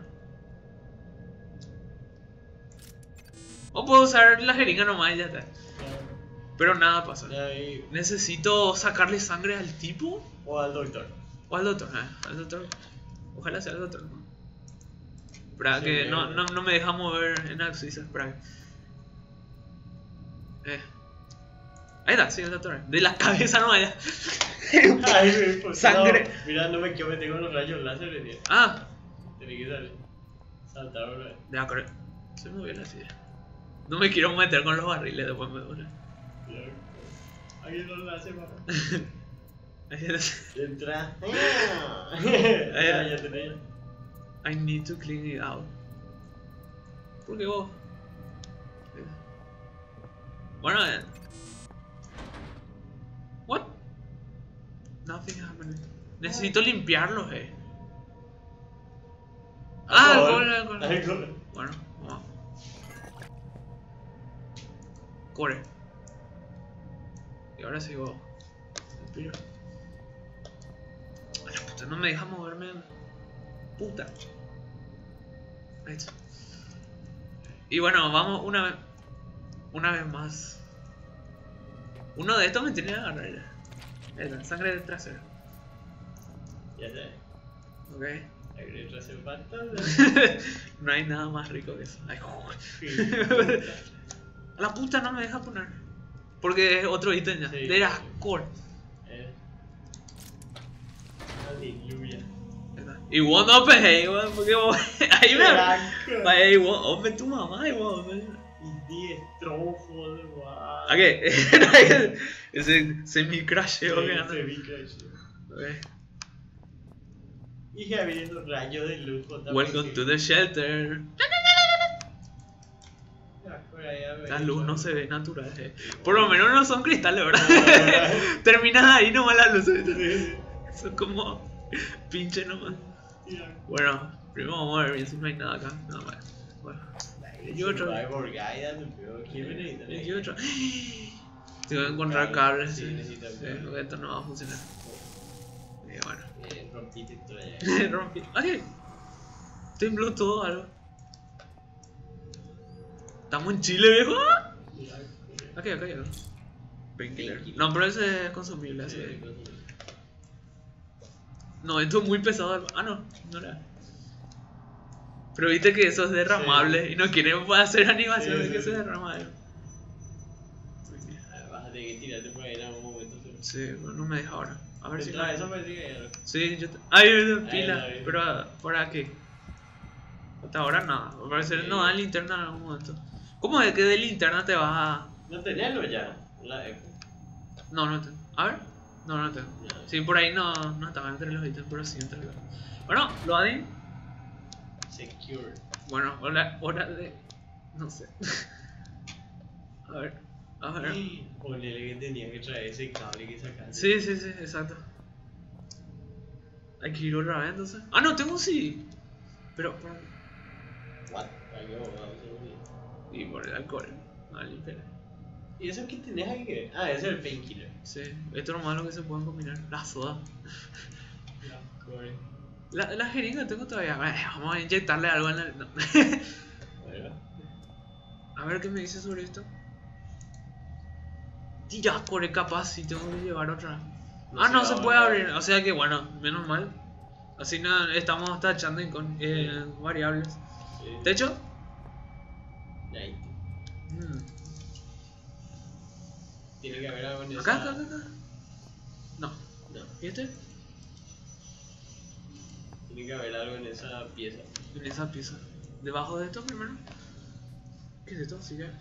Speaker 1: O puedo usar la jeringa nomás y ya está. Pero nada pasa.
Speaker 2: Ya ahí.
Speaker 1: Necesito sacarle sangre al tipo
Speaker 2: O al doctor.
Speaker 1: o al doctor. Ah, al doctor. Ojalá sea el doctor. Espera,
Speaker 2: Sí,
Speaker 1: que
Speaker 2: me-
Speaker 1: no, no, no me deja mover en Axis. Espera. Eh. Ahí está, sí, el doctor. De la cabeza no vaya.
Speaker 2: Ay, pues,
Speaker 1: Sangre.
Speaker 2: No, mira, no me quiero meter con los rayos láser, tío.
Speaker 1: Ah,
Speaker 2: Tenés que salir. Saltar ahora.
Speaker 1: ya, corre. Se me movió la silla. No me quiero meter con los barriles, después me duele.
Speaker 2: Aquí no lo hace, papá.
Speaker 1: Ahí está.
Speaker 2: Entra.
Speaker 1: Eh.
Speaker 2: Ya, ya tenés.
Speaker 1: I need to clean it out. ¿Por qué vos? Bueno, eh. What? Nothing happened. Necesito limpiarlos, eh. Ah, alcohol, alcohol.
Speaker 2: Alcohol.
Speaker 1: Bueno, vamos. Corre. Y ahora sigo. Respiro. Ay, la puta, no me deja moverme. Puta. Ahí está. Y bueno, vamos una vez. Una vez más. Uno de estos me tiene que agarrar ya. Esta, sangre del trasero.
Speaker 2: Ya sé.
Speaker 1: Ok.
Speaker 2: Sangre del trasero falta.
Speaker 1: No hay nada más rico que eso. Ay, joder.
Speaker 2: Sí.
Speaker 1: La puta no me deja poner. Porque es otro ítem ya.
Speaker 2: Sí.
Speaker 1: De las core.
Speaker 2: Eh. Aleluya.
Speaker 1: Y vos no pegué, weón, porque vos. Ahí me.
Speaker 2: Caraca.
Speaker 1: Ahí vos, hombre, tu mamá, y vos, hombre.
Speaker 2: Y diez trofos, guau.
Speaker 1: ¿A qué? Ese semi-crasheo que anda.
Speaker 2: Se vi crash.
Speaker 1: Ok.
Speaker 2: Y ya viendo rayos de luz.
Speaker 1: Welcome to the shelter. La luz no se ve natural, eh. Por lo menos no son cristales, ¿verdad? Terminas ahí nomás la luz. Son como pinche nomás. Bueno, primero vamos a ver bien si no hay nada acá. Nada más. Bueno. Y otro. Y otro. Tengo que encontrar cables.
Speaker 2: Sí,
Speaker 1: Sí,
Speaker 2: necesito
Speaker 1: sí,
Speaker 2: cables.
Speaker 1: porque esto no va a funcionar. Y bueno.
Speaker 2: Eh, rompiste todo ya.
Speaker 1: Rompí. ¿Qué? Tembló todo algo. Estamos en Chile, viejo. Aquí, acá, acá. Painkiller. No, pero ese es consumible. Ese. No, esto es muy pesado. Ah, no, no era. Pero viste que eso es derramable
Speaker 2: Sí.
Speaker 1: y no quieren hacer animación
Speaker 2: Sí,
Speaker 1: de que
Speaker 2: sí,
Speaker 1: se
Speaker 2: sí.
Speaker 1: derrama.
Speaker 2: Vas a tener que tirarte por ahí en algún momento.
Speaker 1: Sí, pero no me deja ahora. A ver si
Speaker 2: Mientras
Speaker 1: no.
Speaker 2: eso me sigue.
Speaker 1: Sí, yo. te... Ay, hay pila.
Speaker 2: la vi.
Speaker 1: Pero, ¿por aquí? Hasta ahora nada. Al parecer
Speaker 2: Sí.
Speaker 1: no da linterna en algún momento. ¿Cómo es que de linterna te vas a.?
Speaker 2: No tenés lo ya. La eco.
Speaker 1: No, no tengo. A ver. No, no tengo.
Speaker 2: No.
Speaker 1: Sí, por ahí no, no estaba entre los ítems, pero sí entre los. Bueno, lo adin.
Speaker 2: Secure.
Speaker 1: Bueno, hora, hora de. No sé. A ver. A ver.
Speaker 2: Ponele que tenía que traer ese cable que sacaste.
Speaker 1: Sí, sí, sí, exacto. Hay que ir otra vez entonces. Ah, no, tengo un C D. Pero. por-
Speaker 2: What? Ay, yo, vamos a ver.
Speaker 1: Y por el alcohol. Vale, espera.
Speaker 2: ¿Y eso qué tenés ahí que ver? Ah, ese es el painkiller.
Speaker 1: Sí, esto es lo malo que se pueden combinar. La soda.
Speaker 2: La core.
Speaker 1: La, la jeringa tengo todavía. Bueno, vamos a inyectarle algo en el. No.
Speaker 2: Bueno.
Speaker 1: A ver qué me dice sobre esto. Tira, core, capaz si tengo que llevar otra.
Speaker 2: No
Speaker 1: Ah,
Speaker 2: se
Speaker 1: no
Speaker 2: va
Speaker 1: se
Speaker 2: a
Speaker 1: puede
Speaker 2: volver.
Speaker 1: abrir. O sea que bueno, menos mal. Así no estamos tachando en con eh, variables.
Speaker 2: Sí.
Speaker 1: ¿Techo?
Speaker 2: Ahí.
Speaker 1: Mm.
Speaker 2: Tiene que haber algo en esa.
Speaker 1: Acá, acá, acá, acá. No.
Speaker 2: No.
Speaker 1: ¿Y este?
Speaker 2: Tiene que haber algo en esa pieza.
Speaker 1: En esa pieza. Debajo de esto primero. ¿Qué es esto? ¿Sí que?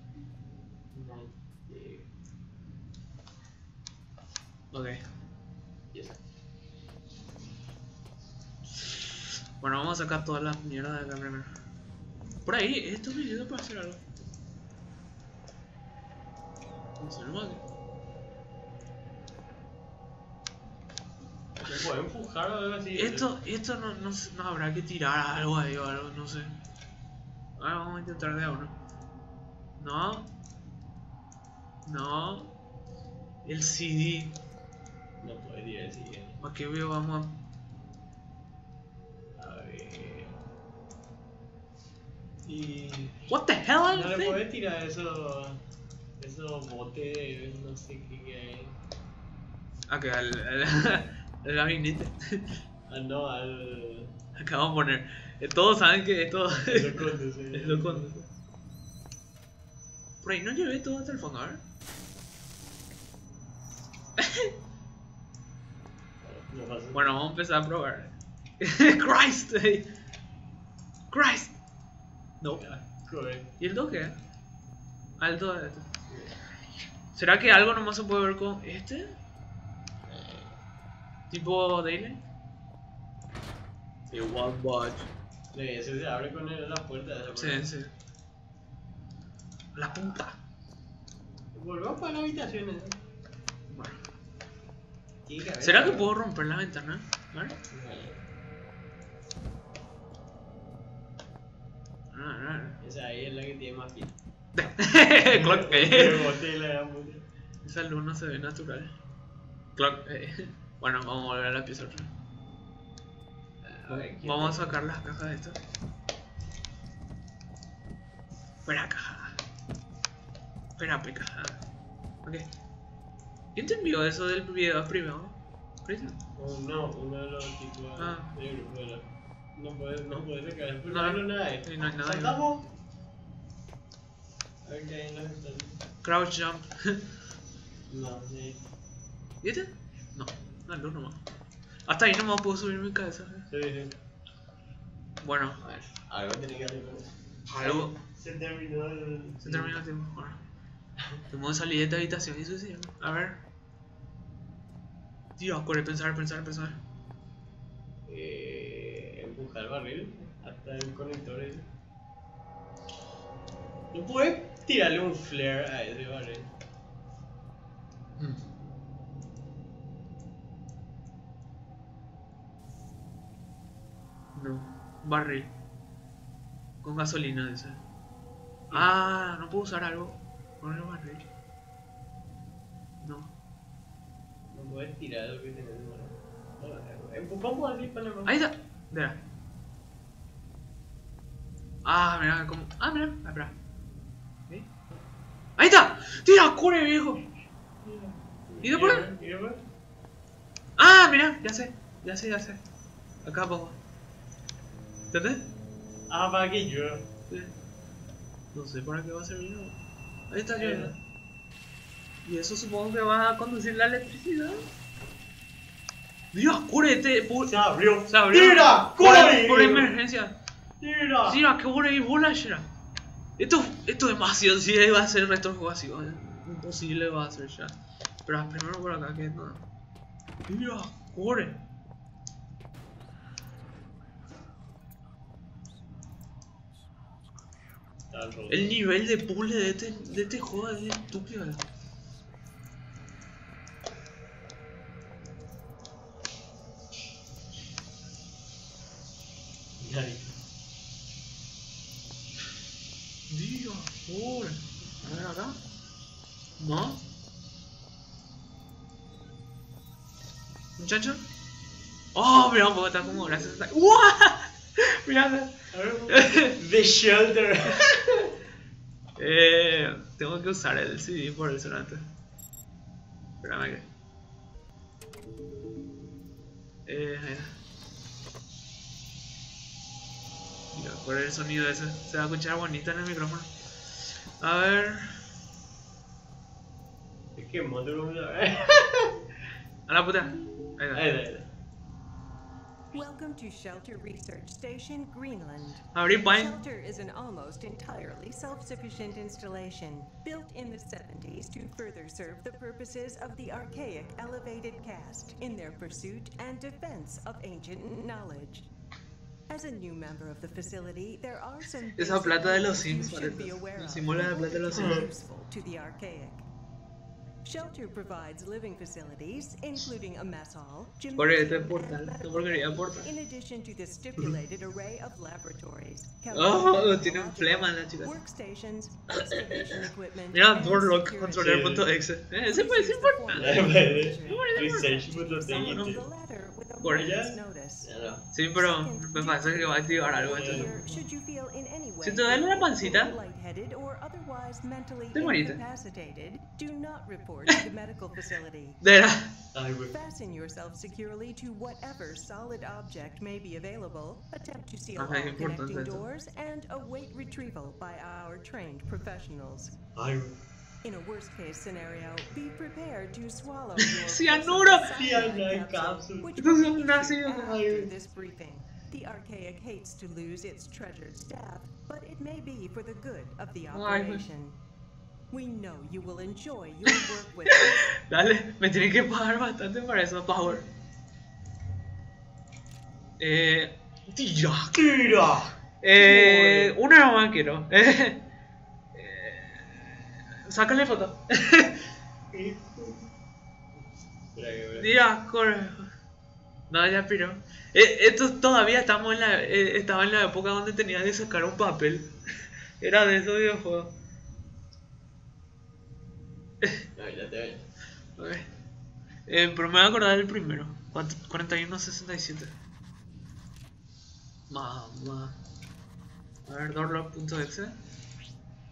Speaker 2: Eh,
Speaker 1: Ok.
Speaker 2: pieza.
Speaker 1: Bueno, vamos a sacar todas las mierdas de acá primero. Por ahí, esto me ayuda para hacer algo. No sé, no más.
Speaker 2: ¿Se puede empujar o algo así?
Speaker 1: Esto, esto no, no, sé, no habrá que tirar algo ahí o algo, no sé. Ahora vamos a intentar de a uno. No. No. El C D.
Speaker 2: No puede tirar el siguiente.
Speaker 1: ¿Para qué veo? Vamos a.
Speaker 2: A ver. Y.
Speaker 1: What the hell?
Speaker 2: No le puedes tirar eso. Esos botes de no sé qué que hay.
Speaker 1: Ok, al, al, al gabinete.
Speaker 2: Ah, no, al.
Speaker 1: Acá vamos a poner. eh, Todos saben que esto
Speaker 2: al locote, sí.
Speaker 1: es lo con. Por ahí no llevé todo hasta el fondo, a ver.
Speaker 2: No pasa.
Speaker 1: Bueno, vamos a empezar a probar. Christ! eh. Christ! No.
Speaker 2: Correcto.
Speaker 1: ¿Y el dos qué? Ah, el dos de este. ¿Será que algo nomás se puede ver con este? ¿Tipo Daily? Sí, One Watch.
Speaker 2: Ese se abre con el- la puerta de esa
Speaker 1: Sí,
Speaker 2: puerta.
Speaker 1: sí. La puta.
Speaker 2: Volvamos para la habitación. ¿eh?
Speaker 1: Bueno.
Speaker 2: Tiene que haber
Speaker 1: ¿Será que
Speaker 2: algo.
Speaker 1: puedo romper la ventana? A ver.
Speaker 2: Vale.
Speaker 1: Ah, ah,
Speaker 2: Esa ahí es la que tiene más piel.
Speaker 1: ah. Clock, eh.
Speaker 2: Boté la gran puta.
Speaker 1: Esa luz no se ve natural. Clock, eh. Bueno, vamos a volver a la pieza otra vez.
Speaker 2: A ver, ¿qué
Speaker 1: Vamos a
Speaker 2: pasa?
Speaker 1: sacar las cajas de estas. Espera, caja. Espera, caja. Ok. ¿Quién te envió eso del video primero? ¿Cristian?
Speaker 2: Oh, no, uno de los tipos
Speaker 1: Ah.
Speaker 2: del grupo de la... No puede, no puede sacar el
Speaker 1: No,
Speaker 2: no, no, nada ahí.
Speaker 1: sí, no hay nada ahí.
Speaker 2: ¿Saltamos? A ver qué hay en la ventana.
Speaker 1: Crouch jump.
Speaker 2: No, sí.
Speaker 1: ¿Y este? No, no es luz nomás. Hasta ahí nomás puedo subir mi cabeza.
Speaker 2: Sí, sí.
Speaker 1: Bueno,
Speaker 2: A ver, algo tiene que hacer con eso.
Speaker 1: algo.
Speaker 2: Se terminó el...
Speaker 1: Se terminó el tiempo. Bueno. Tengo que salir de esta habitación y suicidarme. A ver. Dios, corre, pensar, pensar, pensar.
Speaker 2: Eh, empujar el barril hasta el conector ese. No puedes tirarle un flare a ese barril.
Speaker 1: Hmm. No, barril. Con gasolina ese. Ah, no puedo usar algo con el barril. No.
Speaker 2: No puedes tirar lo que tenés en mano. No, empujamos así para la mano.
Speaker 1: Ahí está. Mira. Ah, mira como. Ah, mira. Ah, espera. ¿Sí? Ahí está. Tira, corre, viejo. ¿Y después?
Speaker 2: ¿Y después?
Speaker 1: Ah, mira, ya sé. Ya sé, ya sé. Acá pongo. ¿Entendés?
Speaker 2: Ah, para que yo.
Speaker 1: Sí. No sé para qué va a servir. ¿No? Ahí está yo.
Speaker 2: Eh.
Speaker 1: Y eso supongo que va a conducir la electricidad. Dios, cúrete. Por...
Speaker 2: Se abrió.
Speaker 1: Se abrió.
Speaker 2: ¡Tira!
Speaker 1: Por,
Speaker 2: ¡Corre!
Speaker 1: por emergencia.
Speaker 2: ¡Tira!
Speaker 1: Tira, que corre y bola, Shira. Esto, esto es demasiado. Si va a ser el resto del juego así, ¿vale? Imposible va a ser ya. Pero primero por acá que no. Tira, corre. El nivel de puzzle de este, de este juego es estúpido. Dios, pobre. A ver acá. ¿No? ¿Muchacho? Oh, mira un poco, está como gracias a... ¡Uah! Mira.
Speaker 2: The Shelter.
Speaker 1: eh, tengo que usar el C D por el sonante. Espérame que... Eh, mira. Mira, por el sonido ese. Se va a escuchar bonito en el micrófono. A ver...
Speaker 2: Es que motor
Speaker 1: A la puta. Ahí está.
Speaker 2: Ahí está, ahí está.
Speaker 3: Welcome to Shelter Research Station, Greenland.
Speaker 1: Abrí Pine.
Speaker 3: Shelter is an almost entirely self-sufficient installation built in the seventies to further serve the purposes of the archaic elevated caste in their pursuit and defense of ancient knowledge. As a new member of the facility, there are some
Speaker 1: Esa plata de los
Speaker 3: basic
Speaker 1: Sims,
Speaker 3: you should be
Speaker 1: parece.
Speaker 3: aware of
Speaker 1: Simula la plata de los Sims.
Speaker 3: useful to the archaic. Shelter provides living facilities, including a mess hall,
Speaker 1: Por este
Speaker 3: gymnasium,
Speaker 1: portal,
Speaker 3: and
Speaker 1: no
Speaker 3: medical
Speaker 1: porquería
Speaker 3: clinic,
Speaker 1: portal.
Speaker 3: in addition to the stipulated array of laboratories.
Speaker 1: Oh, tiene un flema la chica.
Speaker 3: Workstations, excavation equipment,
Speaker 1: Mira,
Speaker 3: and
Speaker 1: Doorlock,
Speaker 3: security.
Speaker 1: controller.exe. Eh, ese puede ser importante.
Speaker 2: Research punto
Speaker 3: Some
Speaker 2: T
Speaker 3: of
Speaker 2: I.
Speaker 3: the latter with a
Speaker 1: Por
Speaker 3: moment's
Speaker 2: ella.
Speaker 3: notice.
Speaker 2: Ya no.
Speaker 1: Sí, pero me parece que va a activar algo. Entonces.
Speaker 3: Here, should you feel in any way
Speaker 1: Si te duele la pancita,
Speaker 3: lightheaded or otherwise mentally
Speaker 1: te moriste.
Speaker 3: incapacitated, do not report to the medical facility.
Speaker 1: De verdad.
Speaker 2: Ay, güey.
Speaker 3: Fasten yourself securely to whatever solid object may be available, attempt to seal
Speaker 1: Ajá,
Speaker 3: all
Speaker 1: qué importante
Speaker 3: connecting
Speaker 1: eso.
Speaker 3: doors, and await retrieval by our trained professionals.
Speaker 2: Ay, güey.
Speaker 3: In a worst-case scenario, be prepared to swallow your
Speaker 1: Cianuro!
Speaker 2: Cyanide capsule.
Speaker 3: which
Speaker 1: Esto es
Speaker 3: will
Speaker 1: un
Speaker 3: be
Speaker 1: nacido.
Speaker 3: after this briefing. The Archaic hates to lose its treasured staff, but it may be for the good of the
Speaker 1: Ay,
Speaker 3: operation. We know you will enjoy your work with us.
Speaker 1: Dale, me tienen que pagar bastante para eso, Power. Eh. Tira.
Speaker 2: ¡Tira!
Speaker 1: Eh. Una nomás quiero. Eh. Sácale foto.
Speaker 2: Espera que, espera.
Speaker 1: Tira, corre. No, ya piró. Eh, esto todavía estamos en la. Eh, estaba en la época donde tenías que sacar un papel. Era de esos videojuegos.
Speaker 2: No, ya te veo.
Speaker 1: Ok. Eh, pero me voy a acordar del primero. cuarenta y uno sesenta y siete. Mamá. A ver, doorlock.exe.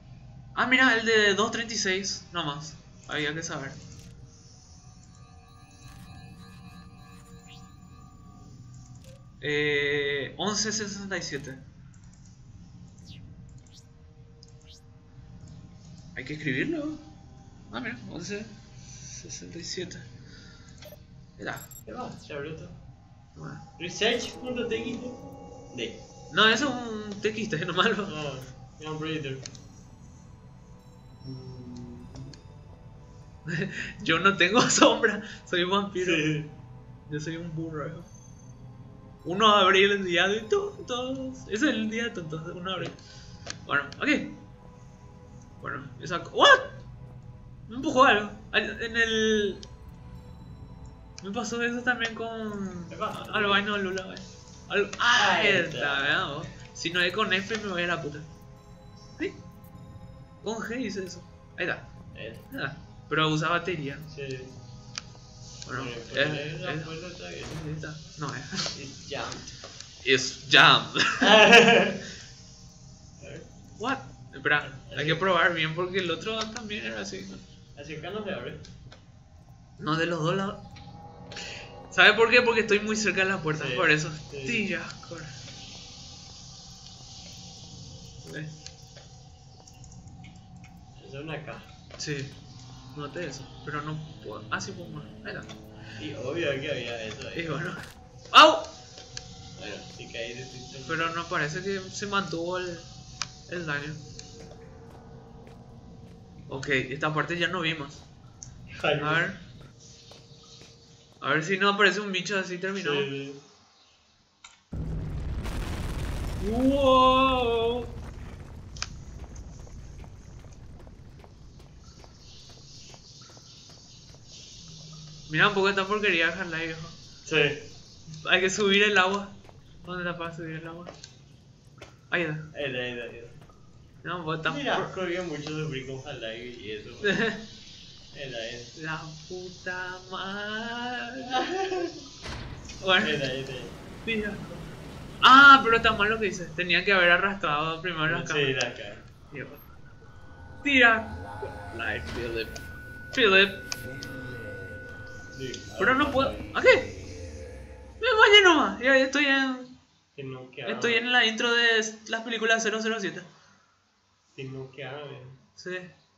Speaker 1: Ah, mira, el de dos treinta y seis, nomás. Había que saber. Eh, once sesenta y siete. Hay que escribirlo. Ah, mira, once sesenta y siete. Mira.
Speaker 2: ¿Qué va? Se abrió todo.
Speaker 1: Bueno.
Speaker 2: Research.txt. De.
Speaker 1: No, eso es un T X T, nomás lo.
Speaker 2: Ah, es un breeder.
Speaker 1: Yo no tengo sombra, soy un vampiro.
Speaker 2: Sí.
Speaker 1: Yo soy un burro. uno de abril el día de todos. Todo, ese es el día de tontos, uno de abril. Bueno, ok. Bueno, esa. ¿What? Me empujó algo. En el. Me pasó eso también con. Albino Lula. Al... Ah, ahí está, ¿verdad? Si no es con F me voy a la puta. ¿Sí? Con G hice eso. Ahí está. Ah, pero usa batería.
Speaker 2: Sí.
Speaker 1: Bueno,
Speaker 2: Pues,
Speaker 1: eh,
Speaker 2: la
Speaker 1: eh,
Speaker 2: puerta está bien.
Speaker 1: ahí está. No, eh.
Speaker 2: It's jammed.
Speaker 1: It's jammed.
Speaker 2: A ver.
Speaker 1: What? Espera, hay que probar bien porque el otro también era así. ¿No?
Speaker 2: Así acá no se abre.
Speaker 1: No, de los dos lados. ¿Sabe por qué? Porque estoy muy cerca de la puerta,
Speaker 2: Sí,
Speaker 1: por eso.
Speaker 2: sí.
Speaker 1: Tira, corre. ¿Ves?
Speaker 2: Es una caja.
Speaker 1: Sí, noté eso, pero no puedo. Ah, sí puedo mover. Ahí está.
Speaker 2: Y obvio que había eso ahí.
Speaker 1: Y bueno. ¡Au!
Speaker 2: Bueno, si caí de tu.
Speaker 1: Pero no parece que se mantuvo el, el daño. Ok, esta parte ya no vimos. A ver. A ver si no aparece un bicho así terminado.
Speaker 2: Sí.
Speaker 1: ¡Wow! Mira un poco esta porquería, Half-Life, viejo.
Speaker 2: Sí.
Speaker 1: Hay que subir el agua. ¿Dónde está para subir el agua? Ahí está.
Speaker 2: Ahí está, ahí está, ahí está.
Speaker 1: No, vos estás
Speaker 2: Mira,
Speaker 1: por-
Speaker 2: corría mucho sufrir con Half-Life y eso. Era eso.
Speaker 1: La puta madre. Bueno,
Speaker 2: Era, era.
Speaker 1: mira. Ah, pero está mal lo que dice. Tenía que haber arrastrado primero las
Speaker 2: Sí,
Speaker 1: cámaras.
Speaker 2: la cara.
Speaker 1: Dios. Tira. Light, Philip. Philip.
Speaker 2: Sí,
Speaker 1: Pero no puedo. ¿A qué? Me vaya nomás. Ya estoy en.
Speaker 2: Que no quedaba.
Speaker 1: Estoy en la intro de las películas cero cero siete.
Speaker 2: Que no quedaba bien.
Speaker 1: Sí.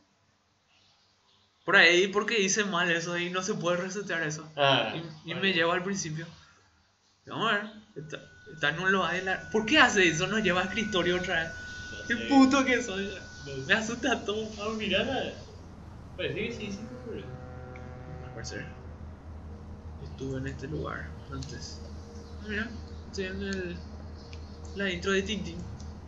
Speaker 1: Por ahí porque hice mal eso y no se puede resetear eso.
Speaker 2: Ah.
Speaker 1: Y, y
Speaker 2: vale.
Speaker 1: me lleva al principio. Vamos a ver. Está, está en un lugar de la... ¿Por qué hace eso? Nos lleva a escritorio otra vez.
Speaker 2: No
Speaker 1: Qué
Speaker 2: sé.
Speaker 1: puto que soy.
Speaker 2: No
Speaker 1: Me asusta todo.
Speaker 2: Ah, mirá la. Parece que sí, sí, por eso.
Speaker 1: Al parecer. Estuve en este lugar antes. Ah, mira. Estoy en el... la intro de Tintín.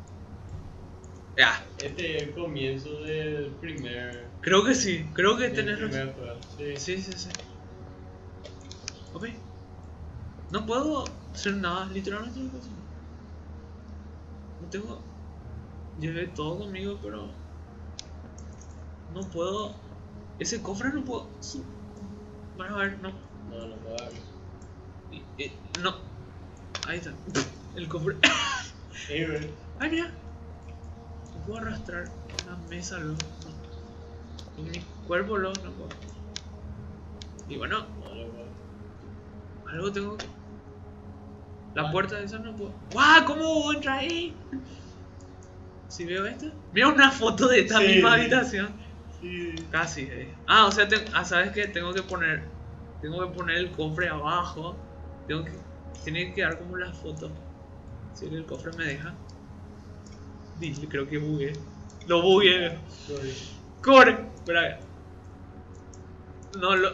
Speaker 1: Ya.
Speaker 2: Este es el comienzo del primer.
Speaker 1: Creo que sí. Creo que
Speaker 2: del
Speaker 1: tenés razón.
Speaker 2: primer juego. Sí.
Speaker 1: Sí, sí, sí. Ok. No puedo hacer nada, literalmente no puedo hacer nada. No tengo... Llevé todo conmigo, pero... No puedo... Ese cofre no puedo... su- Bueno, a ver, no...
Speaker 2: No, no puedo abrir.
Speaker 1: y- y- No... Ahí está. El cofre...
Speaker 2: Sí, güey.
Speaker 1: Ay, mira. No puedo arrastrar la mesa, luego. No. En mi cuerpo, luego no puedo. Y bueno,
Speaker 2: No, no puedo.
Speaker 1: algo tengo que... La puerta de esa no puedo... ¡Guau! ¿Cómo entra ahí? Si veo esto... Mira una foto de esta
Speaker 2: Sí.
Speaker 1: misma habitación.
Speaker 2: Sí.
Speaker 1: Casi, eh. Ah, o sea, te- ah, ¿sabes qué? Tengo que poner... Tengo que poner el cofre abajo. Tengo que... Tiene que quedar como la foto. Si el cofre me deja. Dile, creo que bugué. Lo bugué.
Speaker 2: Sorry.
Speaker 1: ¡Corre! Espera. No lo...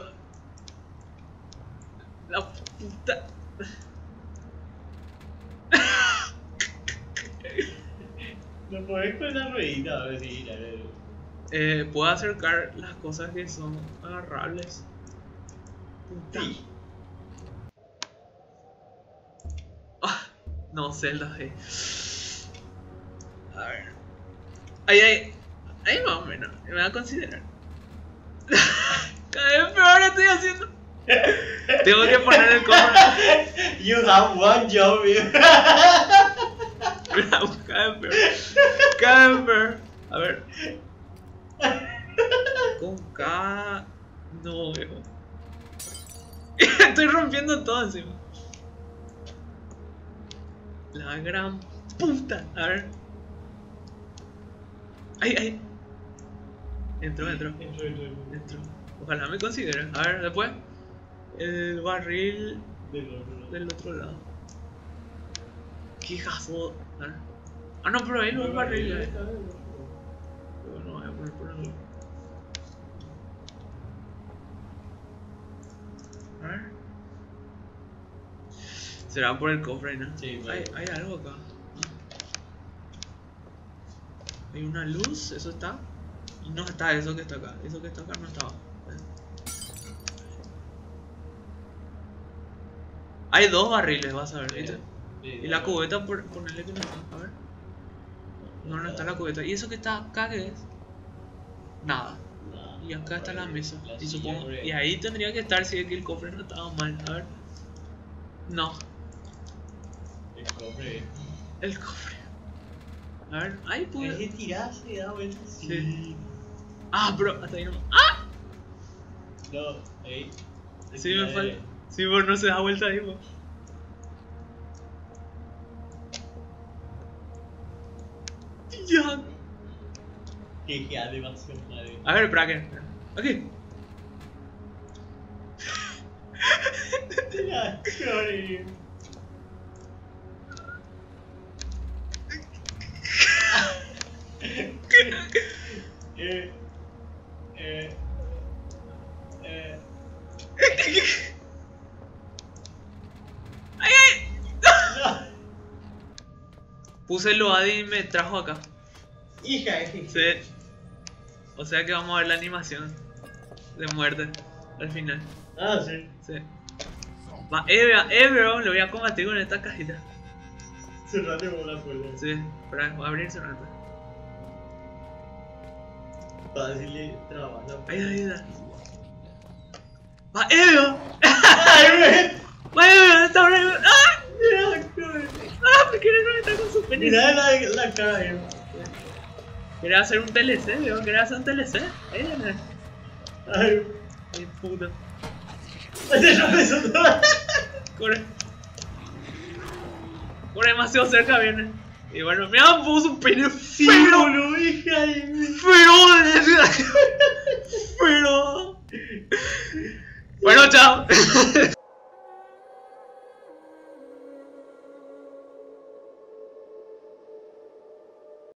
Speaker 1: La puta...
Speaker 2: No podés con la ruedita a ver si la veo.
Speaker 1: Eh, puedo acercar las cosas que son agarrables. Puta.
Speaker 2: Sí.
Speaker 1: Ah, no, Zelda, eh. A ver. Ahí, ahí. Ahí más o menos. Me va a considerar. Cada vez peor estoy haciendo. Tengo que poner el cofre.
Speaker 2: You have one job, you.
Speaker 1: Cada vez peor. Cada vez peor. A ver. Con K... No, viejo. Estoy rompiendo todo encima. La gran puta. A ver. Ay, ay. Entró, entró.
Speaker 2: Entro, entro, entro.
Speaker 1: Entró. Ojalá me considere. A ver, después. El barril
Speaker 2: Del otro lado.
Speaker 1: del otro lado. Qué jazo. A ver. Ah, no, pero ahí no es el barril. eh. Pero no, voy a poner por ahí. A ver. Será por el cofre, ¿no?
Speaker 2: Sí,
Speaker 1: hay,
Speaker 2: claro.
Speaker 1: hay algo acá. Hay una luz, eso está. Y no está eso que está acá. Eso que está acá no estaba. Hay dos barriles, vas a ver, ¿viste?
Speaker 2: Sí,
Speaker 1: Y la cubeta, por ponerle que no está. A ver. No, no está la cubeta. ¿Y eso que está acá qué es? Nada.
Speaker 2: Nah,
Speaker 1: Y acá está la mesa.
Speaker 2: la
Speaker 1: Y
Speaker 2: silla,
Speaker 1: supongo.
Speaker 2: hombre.
Speaker 1: Y ahí tendría que estar si es que el cofre no estaba mal. A ver. No.
Speaker 2: El cofre.
Speaker 1: El cofre. A ver. Ahí
Speaker 2: Es
Speaker 1: pude.
Speaker 2: que tirarse y da vueltas. Sí.
Speaker 1: Sí. Ah, pero hasta ahí no. ¡Ah!
Speaker 2: No, ahí.
Speaker 1: Sí, me falta. Sí, pero no se da vuelta ahí, po. Ya.
Speaker 2: Que queda demasiado madre.
Speaker 1: A ver, espera que. Ok.
Speaker 2: Tira, sorry. eh, eh, eh.
Speaker 1: ¡Ay, ay!
Speaker 2: No.
Speaker 1: Puse el Loadi y me trajo acá.
Speaker 2: Hija, eh.
Speaker 1: Sí. O sea que vamos a ver la animación de muerte al final.
Speaker 2: Ah, sí.
Speaker 1: Sí. Va, eh, vea, eh, bro, lo voy a combatir con esta cajita.
Speaker 2: Cerrate por la puerta.
Speaker 1: Sí, espera, voy a abrirse un rato.
Speaker 2: Fácil y trabajando.
Speaker 1: Ahí, ahí, ahí. Va, eh, bro.
Speaker 2: ¡Ay, güey!
Speaker 1: Va, eh, bro, está por ahí. ¡Ah! ¡Ah! ¿Por qué no está con su pene?
Speaker 2: Mirá la, la cara ahí.
Speaker 1: Quería hacer un T L C, bro, quería hacer un T L C. Ahí, ahí.
Speaker 2: Ay,
Speaker 1: Qué puto.
Speaker 2: se tropezó toda.
Speaker 1: Corre. Corre demasiado cerca, viene. Y bueno, mira, puso un pene
Speaker 2: Sí,
Speaker 1: feo.
Speaker 2: boludo, hija de mi.
Speaker 1: Feo. Feo. Bueno, chao.